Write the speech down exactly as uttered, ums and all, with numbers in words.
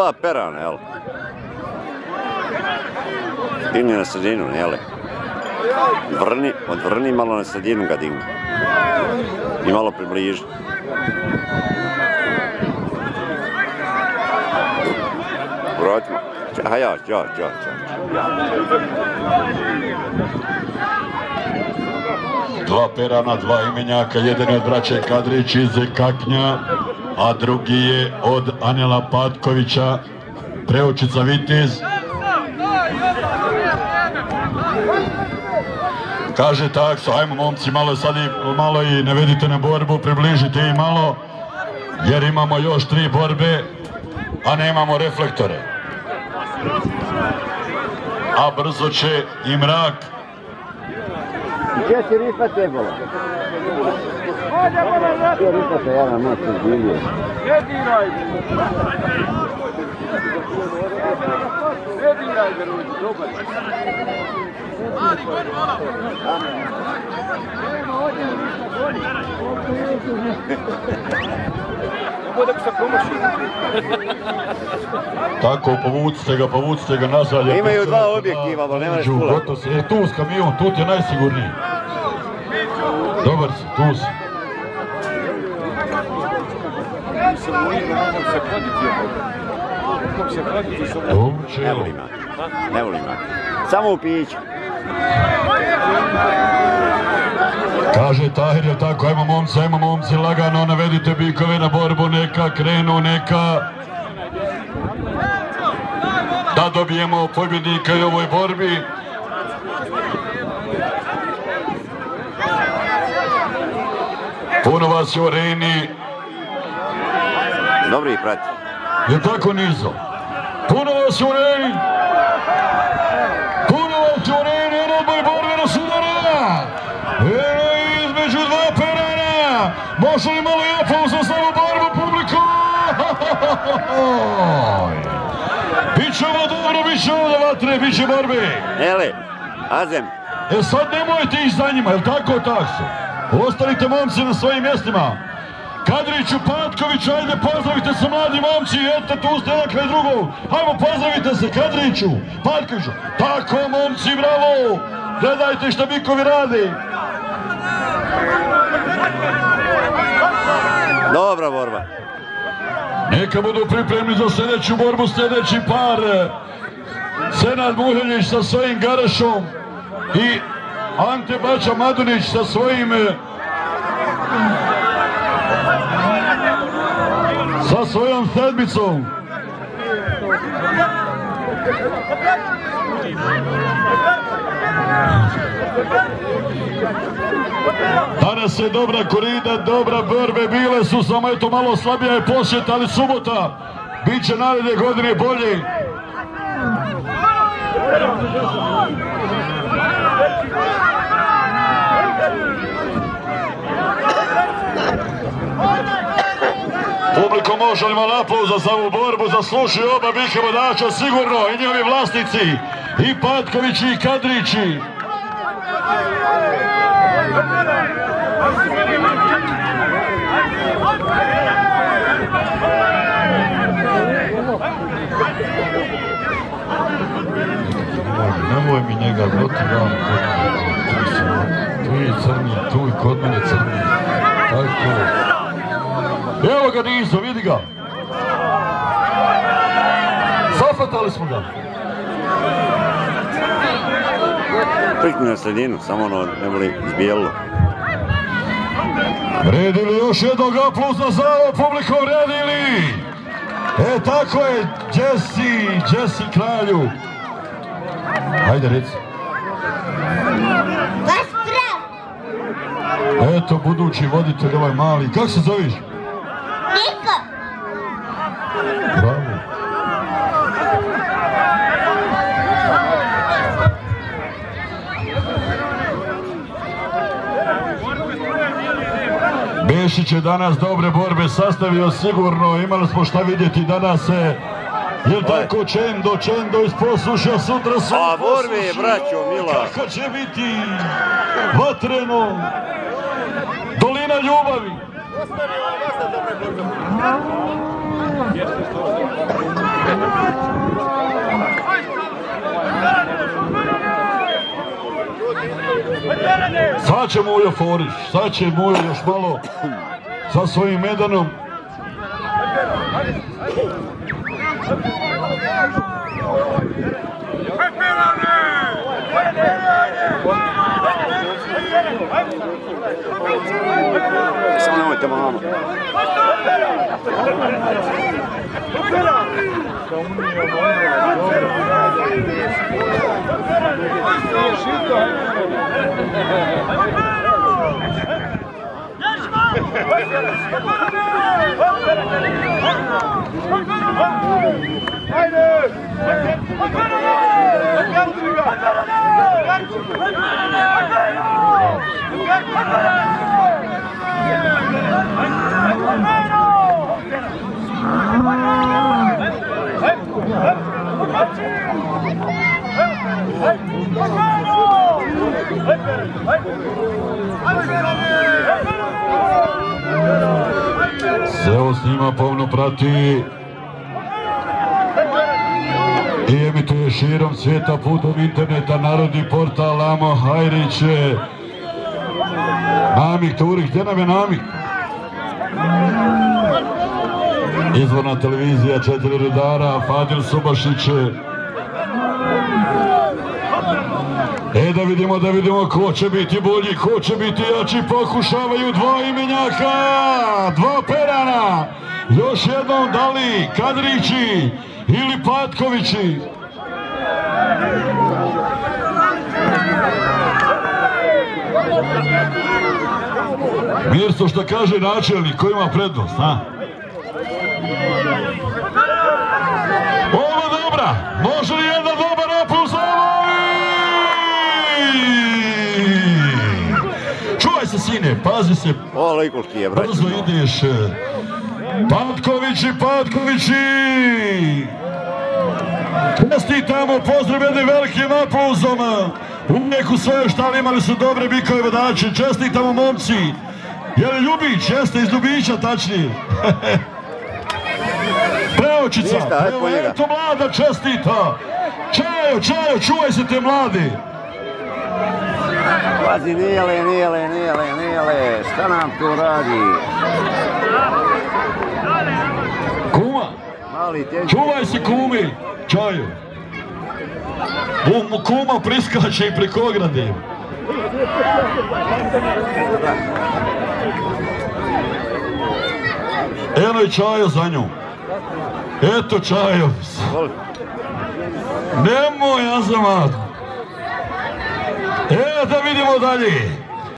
Dva perana, jel? Digni na sredinu, jel? Vrni, odvrni malo na sredinu ga digni. I malo približi. Vratimo. Aha, ja, ja, ja, ja. Dva perana, dva imenjaka, jedan je od braće Kadrić iz Kaknja, a drugi je od Anela Patkovića, Preočica Vitez. Kaže takso, ajmo momci, malo sad i, malo i ne vedite na borbu, približite i malo, jer imamo još tri borbe, a nemamo reflektore. A brzo će i mrak. Gdje si rifa trebalo? Gdje rifa se jedna moć izbilio? Gdje diraj? Gdje diraj, verujem, dobar. Mali, gori, malo. Bude bi se promaši. Tako, povucite ga, povucite ga nazad. Imaju dva objektiva, ali nema neškula. E, tu s kamion, tu ti je najsigurniji. Dobar si, tu si. Ne volim ja. Ne volim ja. Samo u piću. Kaže Tahir, je tako, ajmo momci, ajmo momci, lagano, navedite bikove na borbu, neka krenu, neka da dobijemo pobjednika u ovoj borbi. Puno vas je u areni. Dobri ih prati. Je tako nizo? Puno vas je u areni. Puno vas je u areni, jedan odboj borbe na sudara. Eno između dva perana. Može li malo i aplauz za samu borbu publiku? Biće ovo dobro, biće ovo da vatre, biće borbe. Ele, Azem. E sad nemojte ići za njima, jel tako takso? Ostanite momci na svojim mjestima. Kadriću, Patkoviću, ajde pozdravite se mladi momci, eto tu ste jedan kraj drugog. Hajmo pozdravite se Kadriću, Patkoviću. Tako momci, bravo! Gledajte šta bikovi radi. Dobra borba. Neka budu pripremni za sljedeću borbu, sljedeći par. Senad Muheljić sa svojim Garašom i Ante Bača Madunić sa svojim sa svojom sedmicom. Danas je dobra korida, dobra borbe, bile su, samo eto malo slabija je posjet, ali subota bit će naredne godine bolje. Publiko, može li malo aplauza za ovu borbu, zaslušuju oba bike vodača sigurno, i njihovi vlasnici, i Patkovići i Kadrići. Nemoj mi njega, gotovo, tu je crni, tu i kod mene crni, tako. Evo ga Nizo, vidi ga. Zafetali smo ga. Prikni na sredinu, samo ono ne voli izbijelo. Vredi li još jednog aplauza za ovo publiko, vredi li? E, tako je, Jesse, Jesse kralju. Hajde, reci. Pozdrav! Eto, budući voditelj ovaj mali. Kako se zoveš? Niko! Bravo. Bešić je danas dobre borbe sastavio sigurno, imali smo šta vidjeti danas. Jel tako, Čendo, Čendo iz posluša, sutra su A borbe je, braćo, mila. Kako će biti vatreno, dolina ljubavi. Sad će Mujo Forić, sad će Mujo još malo sa svojim medanom. Samo nemojte mamo. Seo snima, pomno prati i emituje širom svijeta putem interneta narodni portal Amo Hajrić. Namik Turik, gdje nam je Namik? Izvorna televizija, četiri redara, Fadil Subašić. E da vidimo, da vidimo ko će biti bolji, ko će biti jači, pokušavaju dva imenjaka, dva perana, još jednom da li Kadrići ili Patkovići. Mirsto, što kaže načelnik, ko ima prednost, a? Ovo dobra, može li jedan dobar opus, čuvaj se sine, pazi se, brzo ideš. Patkovići, Patkovići, čestitamo, pozdrav jednim velikim aplauzom. Uvijek u svojoj štali imali su dobre bikove vodači, čestitamo momci. Je li Ljubić? Jeste, iz Ljubića tačnije. Preočica, evo, eto mlada čestita. Čajo, Čajo, čuvaj se te mladi. Pazi, Nijele, Nijele, Nijele, Nijele, šta nam tu radi? Kuma, čuvaj se kumi, Čajo. Mu kuma priskače i preko ograde. Eno je Čajo za nju. Eto Čajo. Nemoj, Azamat. E, da vidimo dalje.